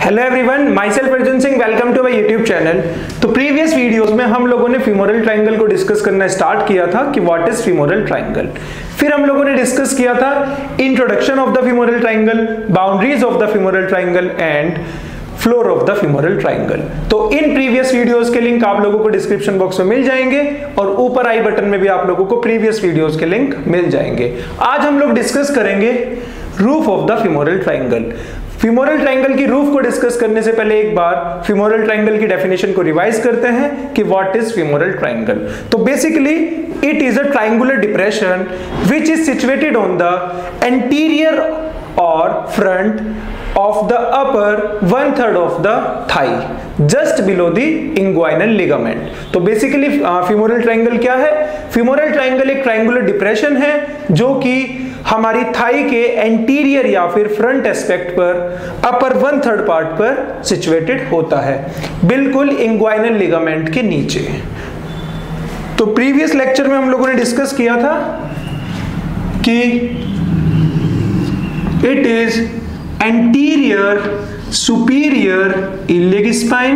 Hello everyone, my self Arjun Singh, welcome to my YouTube channel. तो previous videos में हम लोगों ने फीमोरल ट्रायंगल को डिस्कस करना स्टार्ट किया था कि व्हाट इज फीमोरल ट्रायंगल। फिर हम लोगों ने डिस्कस किया था introduction of the femoral triangle, boundaries of the femoral triangle and floor of the femoral triangle. तो इन प्रीवियस वीडियोस के लिंक आप लोगों को डिस्क्रिप्शन बॉक्स में मिल जाएंगे और ऊपर आई बटन में भी आप लोगों को प्रीवियस वीडियोस के लिंक मिल जाएंगे। आज हम लोग डिस्कस करेंगे roof of the femoral triangle. Femoral triangle की रूफ को डिस्कस करने से पहले एक बार फीमोरल ट्रायंगल की डेफिनेशन को रिवाइज करते हैं कि व्हाट इज फीमोरल ट्रायंगल। तो basically it is a triangular depression which is situated on the anterior और front of the upper 1/3 of the thigh just below the inguinal ligament। तो basically femoral triangle क्या है? Femoral triangle एक triangular depression है जो कि हमारी Thai के एंटीरियर या फिर फ्रंट एस्पेक्ट पर अपर 1/3 पार्ट पर सिचुएटेड होता है, बिल्कुल इंग्वाइनल लिगामेंट के नीचे। तो प्रीवियस लेक्चर में हम लोगों ने डिस्कस किया था कि it is anterior superior iliac spine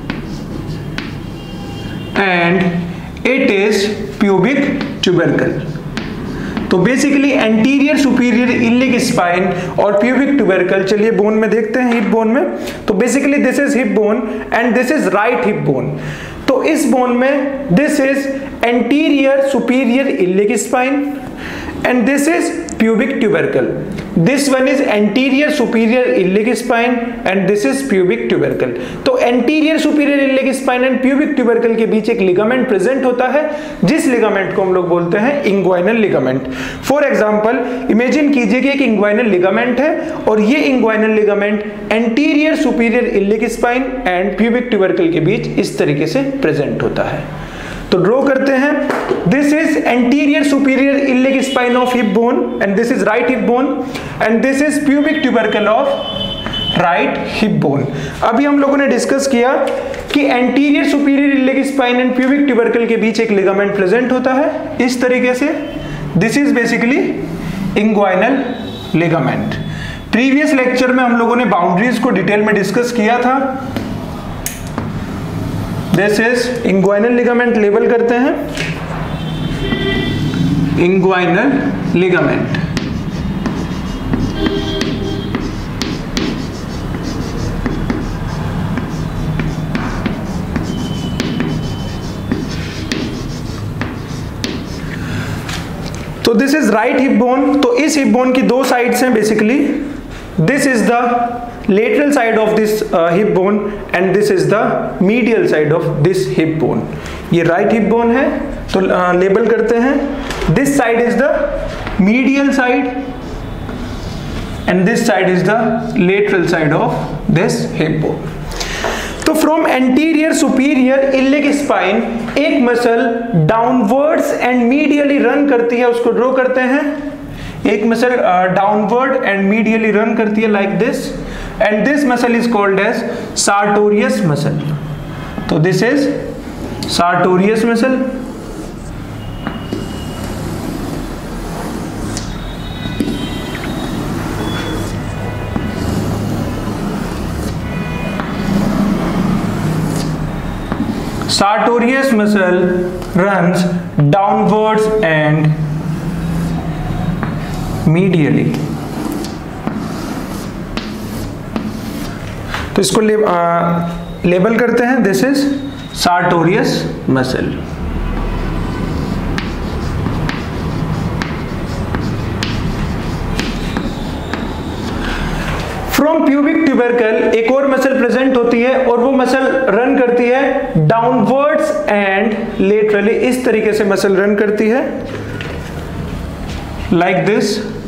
and it is pubic tubercle। तो basically anterior superior iliac spine और प्यूबिक ट्यूबरकल, चलिए बोन में देखते हैं, हिप बोन में। तो basically this is hip bone and this is right hip bone. तो इस बोन में this is anterior superior iliac spine and this is pubic tubercle. This one is anterior superior iliac spine and this is pubic tubercle। तो anterior superior iliac spine and pubic tubercle के बीच एक ligament present होता है जिस ligament को हम लोग बोलते हैं inguinal ligament. For example imagine कीजिए कि एक इंग्वाइनल लिगामेंट है और ये inguinal ligament anterior superior iliac spine and pubic tubercle के बीच इस तरीके से प्रेजेंट होता है। तो ड्रॉ करते हैं। This is anterior superior iliac spine of hip bone and this is right hip bone and this is pubic tubercle of right hip bone. अभी हम लोगों ने डिस्कस किया कि anterior superior iliac spine and pubic tubercle के बीच एक ligament present होता है इस तरीके से। This is basically inguinal ligament. Previous lecture में हम लोगों ने बाउंड्रीज को डिटेल में डिस्कस किया था। This is inguinal ligament, label करते हैं इंग्वाइनल लिगामेंट। तो this is right hip bone. तो इस हिप बोन की दो साइड्स हैं basically. This is the lateral side of this hip bone and this is the medial side of this hip bone। ये right hip bone है तो label करते हैं this side is the medial side and this side is the lateral side of this hip bone। तो from anterior superior iliac spine एक muscle downwards and medially run करती है, उसको draw करते हैं। एक muscle downward and medially run करती है like this and this muscle is called as sartorius muscle. तो this is sartorius muscle. sartorius muscle runs downwards and medially. तो इसको लेबल करते हैं this is sartorius muscle. From pubic tubercle एक और muscle present होती है और वो मसल रन करती है डाउनवर्ड्स एंड लेटरली। इस तरीके से मसल रन करती है like this।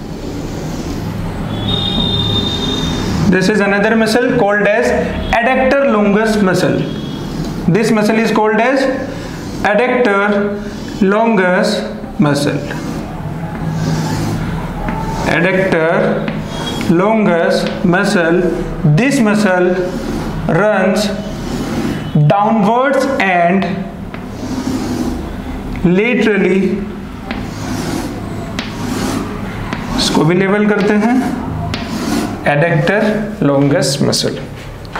This is another muscle called as adductor longus muscle। This muscle is called as adductor longus muscle। Adductor longus muscle, this muscle runs downwards and laterally। इसको भी label करते हैं adductor longus muscle.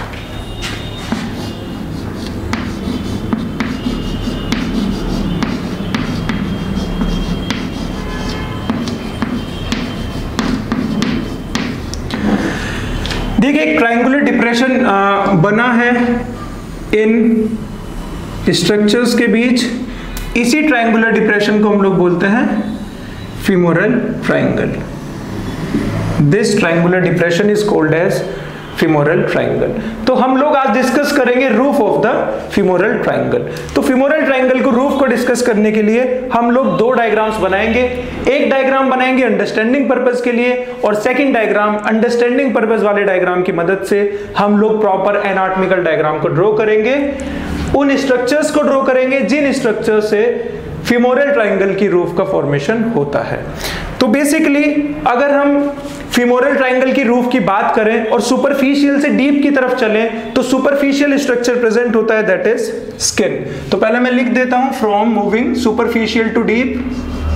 देखिए एक triangular depression बना है इन structures के बीच, इसी ट्रायंगुलर डिप्रेशन को हम लोग बोलते हैं femoral triangle. This triangular depression is called as femoral triangle. तो हम लोग आज डिस्कस करेंगे roof of the femoral triangle. तो femoral triangle को रूफ को डिस्कस करने के लिए हम लोग दो डायग्राम्स बनाएंगे। एक डायग्राम बनाएंगे अंडरस्टैंडिंग पर्पस के लिए और सेकंड डायग्राम अंडरस्टैंडिंग पर्पस वाले डायग्राम की मदद से हम लोग प्रॉपर एनाटॉमिकल डायग्राम को ड्रॉ करेंगे, उन स्ट्रक्चर्स को ड्रॉ करेंगे जिन स्ट्रक्चर से फीमोरल ट्रायंगल की रूफ का फॉर्मेशन होता है। तो बेसिकली अगर हम फीमोरल ट्रायंगल की रूफ की बात करें और सुपरफिशियल से डीप की तरफ चलें तो सुपरफिशियल स्ट्रक्चर प्रेजेंट होता है, दैट इज स्किन। तो पहले मैं लिख देता हूं from moving superficial to deep,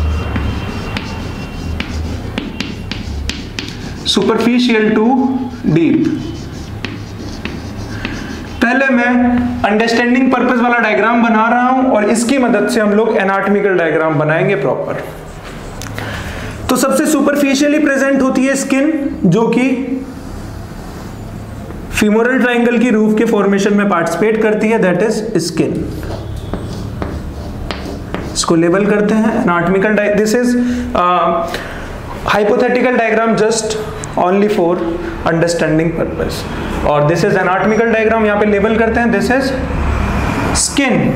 superficial to deep. पहले मैं अंडरस्टैंडिंग पर्पस वाला डायग्राम बना रहा हूं और इसकी मदद से हम लोग एनाटॉमिकल डायग्राम बनाएंगे प्रॉपर। तो सबसे सुपरफिशियली प्रेजेंट होती है स्किन, जो कि फीमोरल ट्रायंगल की रूफ के फॉर्मेशन में पार्टिसिपेट करती है, दैट इज स्किन। इसको लेबल करते हैं anatomical. This is hypothetical diagram just only for understanding purpose, और दिस इज एनाटॉमिकल डायग्राम, यहां पे लेबल करते हैं this is skin.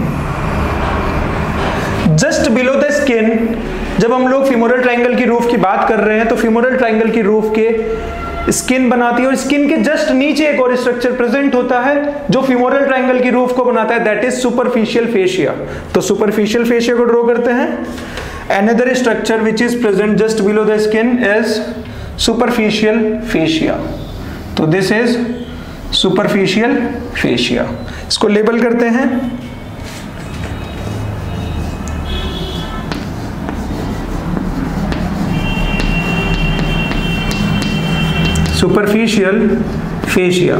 Just below the skin जब हम लोग फीमोरल ट्रायंगल की रूफ की बात कर रहे हैं तो फीमोरल ट्रायंगल की रूफ के स्किन बनाती है और स्किन के जस्ट नीचे एक और स्ट्रक्चर प्रेजेंट होता है जो फीमोरल ट्रायंगल की रूफ को बनाता है, दैट इज सुपरफिशियल फेशिया। तो सुपरफिशियल फेशिया को ड्रॉ करते हैं। Another structure which is present just below the skin is superficial fascia. तो दिस इज सुपरफिशियल फेशिया, इसको लेबल करते हैं। Superficial fascia.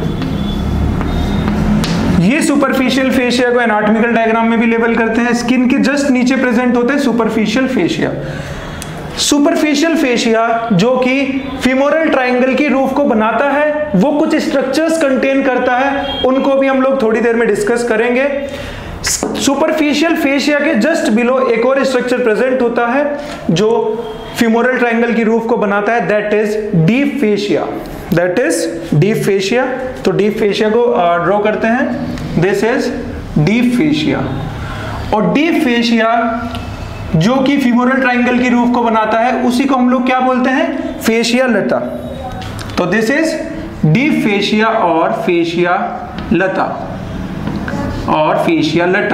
ये सुपरफिशियल फेशिया को एनाटॉमिकल डायग्राम में भी लेबल करते हैं। स्किन के जस्ट नीचे प्रेजेंट होते हैं सुपरफिशियल फेशिया। सुपरफिशियल फेशिया जो कि फीमोरल ट्रायंगल की रूफ को बनाता है, वो कुछ स्ट्रक्चर्स कंटेन करता है, उनको भी हम लोग थोड़ी देर में डिस्कस करेंगे। सुपरफिशियल फेशिया के जस्ट बिलो एक और स्ट्रक्चर प्रेजेंट होता है जो फीमोरल ट्रायंगल की रूफ को बनाता है, that is deep fascia, that is deep fascia. तो डीप फेशिया को ड्रॉ करते हैं, दिस इज डीप फेशिया। और डीप फेशिया जो कि फीमोरल ट्रायंगल की रूफ को बनाता है उसी को हम लोग क्या बोलते हैं, फेशिया लता। तो दिस इज डीप फेशिया और फेशिया लता और फेशिया लटा,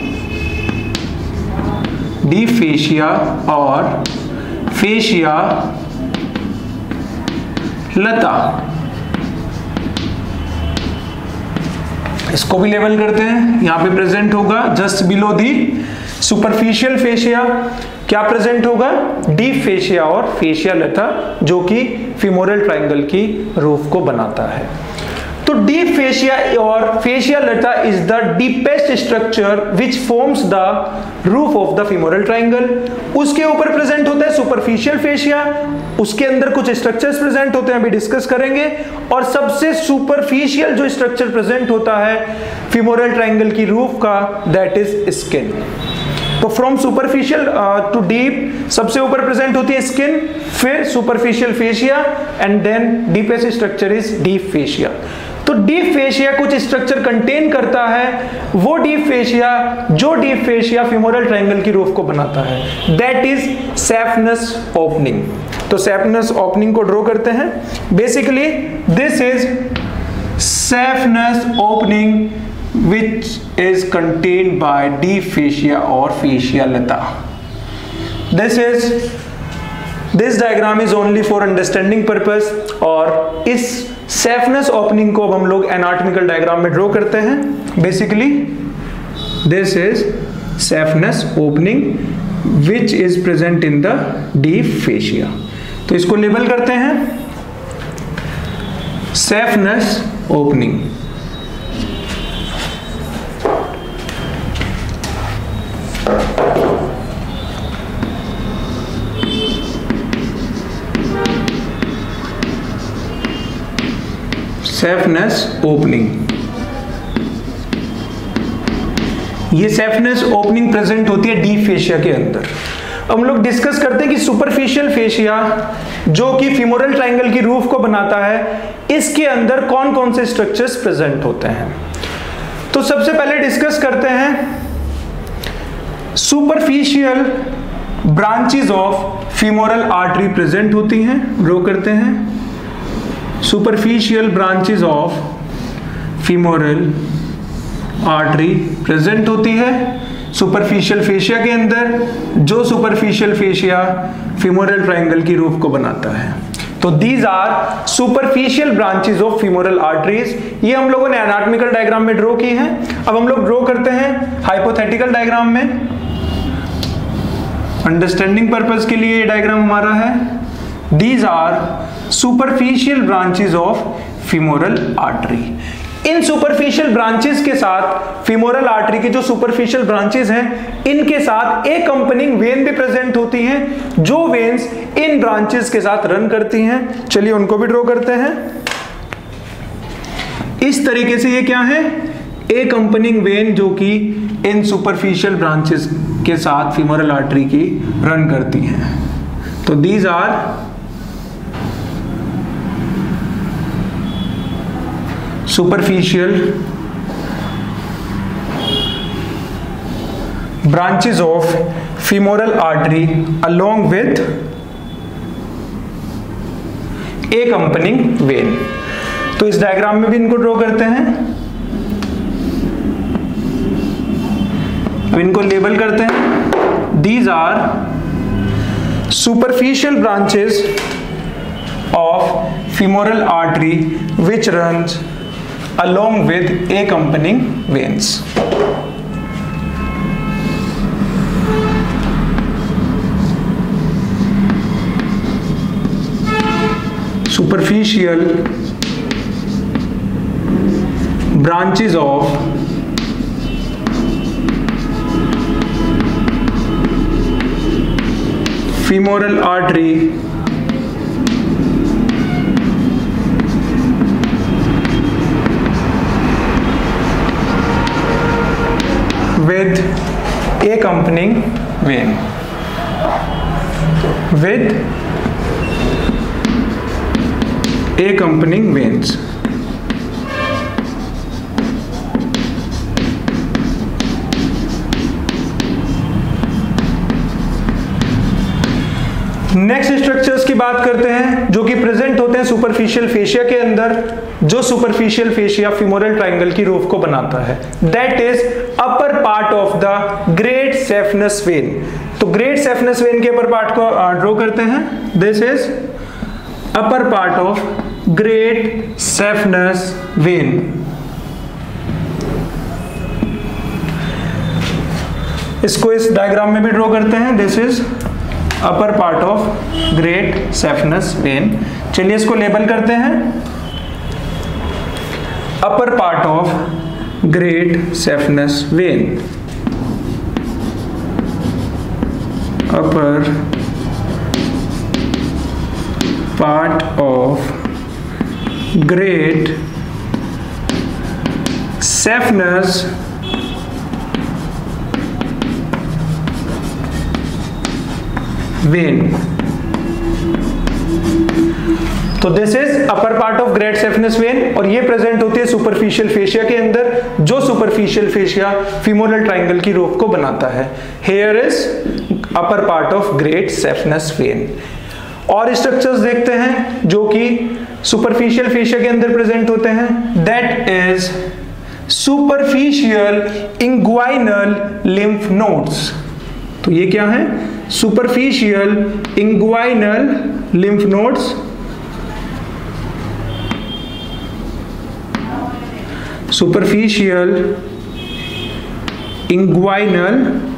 डीप फेशिया और फेशिया लता। इसको भी लेबल करते हैं, यहां पे प्रेजेंट होगा just below the superficial fascia, क्या प्रेजेंट होगा, डीप फेशिया और फेशिया लता जो कि फीमोरल ट्रायंगल की रूफ को बनाता है। तो डीप फेशिया और fascia lata is the deepest structure which forms the roof of the femoral triangle. उसके ऊपर प्रेजेंट होता है सुपरफिशियल फेशिया, उसके अंदर कुछ स्ट्रक्चर्स प्रेजेंट होते हैं, अभी डिस्कस करेंगे। और सबसे सुपरफिशियल जो स्ट्रक्चर प्रेजेंट होता है फीमोरल ट्रायंगल की रूफ का, दैट इज स्किन। तो फ्रॉम सुपरफिशियल टू डीप सबसे ऊपर प्रेजेंट होती है स्किन, फिर superficial fascia and then deepest structure is deep fascia. तो डीप फेशिया कुछ स्ट्रक्चर कंटेन करता है, वो डीप फेशिया जो डीप फेशिया फीमोरल ट्रायंगल की रूफ को बनाता है, दैट इज सैफनस ओपनिंग। तो सैफनस ओपनिंग को ड्रॉ करते हैं। Basically this is saphenous opening which is contained by deep fascia or fascia lata. This diagram is only for understanding purpose, और इस सैफनस ओपनिंग को अब हम लोग एनाटॉमिकल डायग्राम में ड्रॉ करते हैं। Basically this is saphenous opening which is present in the deep fascia. तो इसको लेबल करते हैं सैफनस ओपनिंग। सेफनेस ओपनिंग, ये सेफनेस ओपनिंग प्रेजेंट होती है डीप फेशिया के अंदर। अब हम लोग डिस्कस करते हैं कि सुपरफिशियल फेशिया जो कि फीमोरल ट्रायंगल की रूफ को बनाता है, इसके अंदर कौन कौन से स्ट्रक्चर्स प्रेजेंट होते हैं। तो सबसे पहले डिस्कस करते हैं superficial branches of femoral artery present होती हैं, ड्रॉ करते हैं। Superficial branches of femoral artery present होती है सुपरफिशियल फेशिया के अंदर, जो सुपरफिशियल फेशिया फीमोरल ट्रायंगल की रूफ को बनाता है। तो these are superficial branches of femoral arteries. ये हम लोगों ने एनाटॉमिकल डायग्राम में ड्रॉ की हैं। अब हम लोग ड्रॉ करते हैं हाइपोथेटिकल डायग्राम में। अंडरस्टैंडिंग पर्पस के लिए ये डायग्राम हमारा है। These are superficial branches of femoral artery. इन सुपरफिशियल ब्रांचेस के साथ फीमोरल आर्टरी की जो सुपरफिशियल ब्रांचेस हैं, इनके साथ एक अकम्पनिंग वेन भी प्रेजेंट होती हैं, जो वेन्स इन ब्रांचेस के साथ रन करती हैं। चलिए उनको भी ड्रॉ करते हैं। इस तरीके से ये क्या है, एक अकम्पनिंग वेन जो कि इन सुपरफिशियल ब्रांचेस के साथ फीमोरल आर्टरी की रन करती हैं। तो these are superficial branches of femoral artery along with accompanying vein। तो इस डायग्राम में भी इनको ड्रॉ करते हैं। अब इनको लेबल करते हैं। These are superficial branches of femoral artery which runs along with accompanying veins। Superficial branches of femoral artery with accompanying vein, with accompanying veins। Next structures की बात करते हैं जो कि प्रेजेंट होते हैं सुपरफिशियल फेशिया के अंदर, जो सुपरफिशियल फेशिया फीमोरल ट्रायंगल की रूफ को बनाता है। That is upper part of the great saphenous vein. तो ग्रेट सेफनस वेन के अपर पार्ट को ड्रॉ करते हैं। This is upper part of great saphenous vein. इसको इस डायग्राम में भी ड्रॉ करते हैं। This is upper part of great saphenous vein. चलिए इसको लेबल करते हैं। Upper part of great saphenous vein, upper part of great saphenous vein. तो this is upper part of great saphenous vein और ये प्रेजेंट होती है सुपरफिशियल फेशिया के अंदर, जो सुपरफिशियल फेशिया फीमोरल ट्रायंगल की रूफ को बनाता है। Here is upper part of great saphenous vein. और स्ट्रक्चर्स देखते हैं जो कि सुपरफिशियल फेशिया के अंदर प्रेजेंट होते हैं। That is superficial inguinal lymph nodes. तो ये क्या है, superficial inguinal lymph nodes, superficial inguinal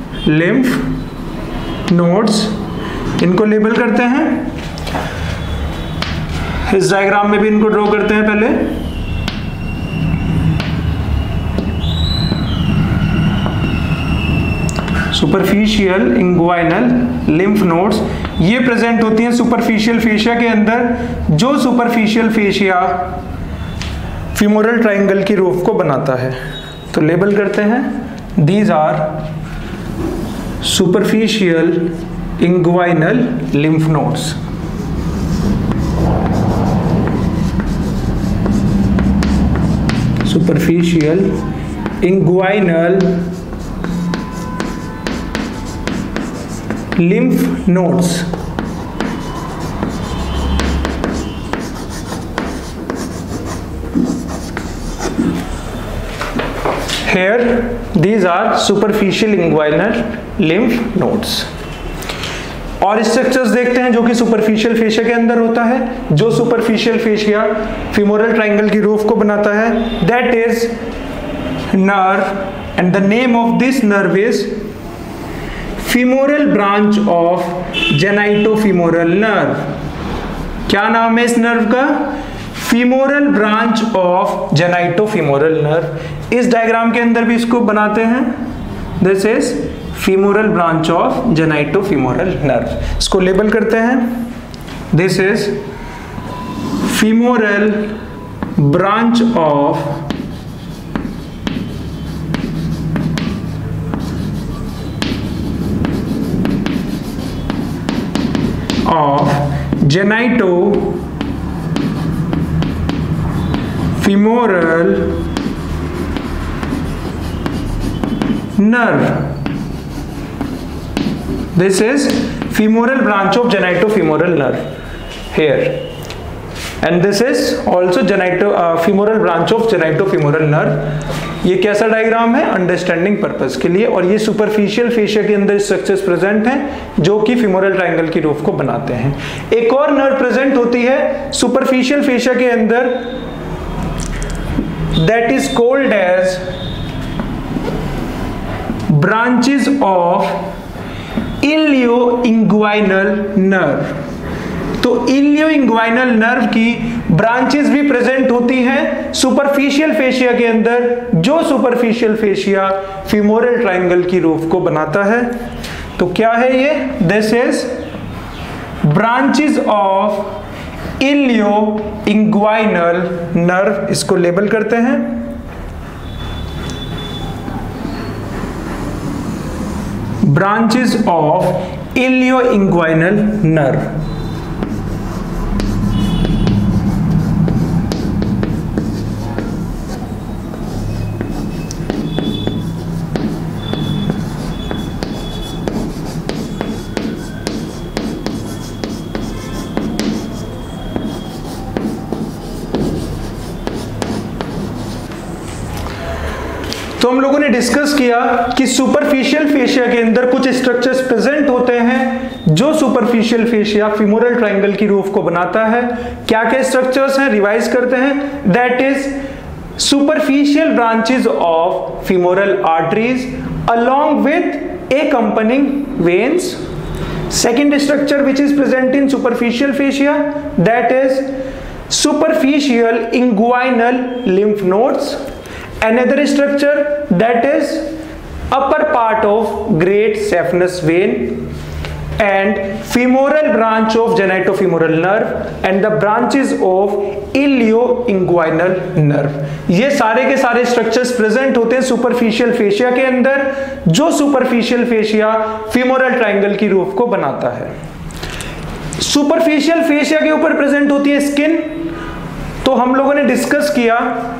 lymph nodes. इनको लेबल करते हैं। इस डायग्राम में भी इनको ड्रॉ करते हैं पहले। सुपरफिशियल इंग्वाइनल लिम्फ नोड्स ये प्रेजेंट होती हैं सुपरफिशियल फेशिया के अंदर, जो सुपरफिशियल फेशिया फीमोरल ट्राइंगल की रूफ को बनाता है। तो लेबल करते हैं, these are superficial inguinal lymph nodes. Superficial inguinal lymph nodes। Here these are superficial inguinal lymph nodes। और स्ट्रक्चर्स देखते हैं जो कि सुपरफिशियल फेशिया के अंदर होता है। जो सुपरफिशियल फेशिया फीमोरल ट्राइंगल की रूफ को बनाता है, that is nerve, and the name of this nerve is femoral branch of genitofemoral nerve. क्या नाम है इस नर्व का? Femoral branch of genitofemoral nerve. इस डायग्राम के अंदर भी इसको बनाते हैं, this is femoral branch of genitofemoral nerve. इसको लेबल करते हैं, this is femoral branch of genitofemoral nerve। This is femoral branch of genitofemoral nerve here, and this is also femoral branch of genitofemoral nerve। ये कैसा diagram है? Understanding purpose के लिए। और ये सुपरफिशियल फेशिया के अंदर स्ट्रक्चर्स प्रेजेंट हैं जो कि फीमोरल ट्रायंगल की रूफ को बनाते हैं। एक और नर्व प्रेजेंट होती है सुपरफिशियल फेशिया के अंदर, that is called as branches of ilioinguinal nerve. तो इलियो-इंग्वाइनल नर्व की ब्रांचेस भी प्रेजेंट होती हैं सुपरफिशियल फेशिया के अंदर, जो सुपरफिशियल फेशिया फीमोरल ट्रायंगल की रूफ को बनाता है। तो क्या है ये? This is branches of ilioinguinal nerve. इसको लेबल करते हैं, ब्रांचेस ऑफ इलियो-इंग्वाइनल नर्व। तो हम लोगों ने डिस्कस किया कि सुपरफिशियल फेशिया के अंदर कुछ स्ट्रक्चर्स प्रेजेंट होते हैं जो सुपरफिशियल फेशिया फीमोरल ट्रायंगल की रूफ को बनाता है। क्या क्या स्ट्रक्चर्स हैं? रिवाइज करते हैं। That is superficial branches of femoral arteries along with accompanying veins। Second structure which is present in superficial fascia, that is superficial inguinal lymph nodes। Another structure that is upper part of great saphenous vein and femoral branch of genitofemoral nerve and the branches of ilio-inguinal nerve। ये सारे के सारे structures present होते हैं superficial fascia के अंदर, जो superficial fascia femoral triangle की रूफ को बनाता है। सुपरफिशियल फेशिया के ऊपर प्रेजेंट होती है स्किन। तो हम लोगों ने डिस्कस किया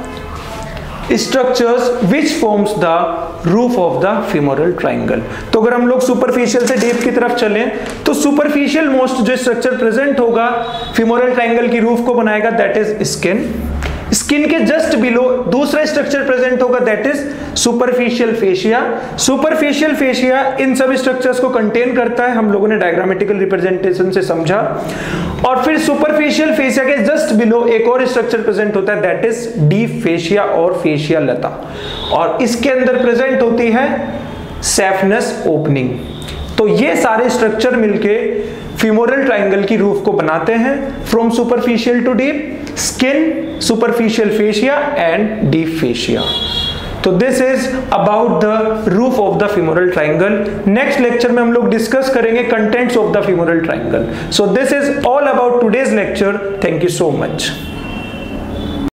structures which forms the roof of the femoral triangle। तो अगर हम लोग सुपरफिशियल से डीप की तरफ चलें तो सुपरफिशियल मोस्ट जो स्ट्रक्चर प्रेजेंट होगा फीमोरल ट्रायंगल की रूफ को बनाएगा, दैट इज स्किन। स्किन के जस्ट बिलो दूसरा स्ट्रक्चर प्रेजेंट होगा, that is superficial fascia. Superficial fascia इन सब स्ट्रक्चर्स को कंटेन करता है, हम लोगों ने डायग्रामेटिकल रिप्रेजेंटेशन से समझा। और फिर सुपरफिशियल फेशिया के जस्ट बिलो एक और स्ट्रक्चर प्रेजेंट होता है, दैट इज डीप फेशिया और फेशिया लता। और इसके अंदर प्रेजेंट होती है सैफनस ओपनिंग। तो ये सारे स्ट्रक्चर मिलके फीमोरल ट्रायंगल की रूफ को बनाते हैं, from superficial to deep, skin, superficial fascia and deep fascia. तो this is about the roof of the femoral triangle. Next lecture में हम लोग डिस्कस करेंगे contents of the femoral triangle. So this is all about today's lecture. Thank you so much.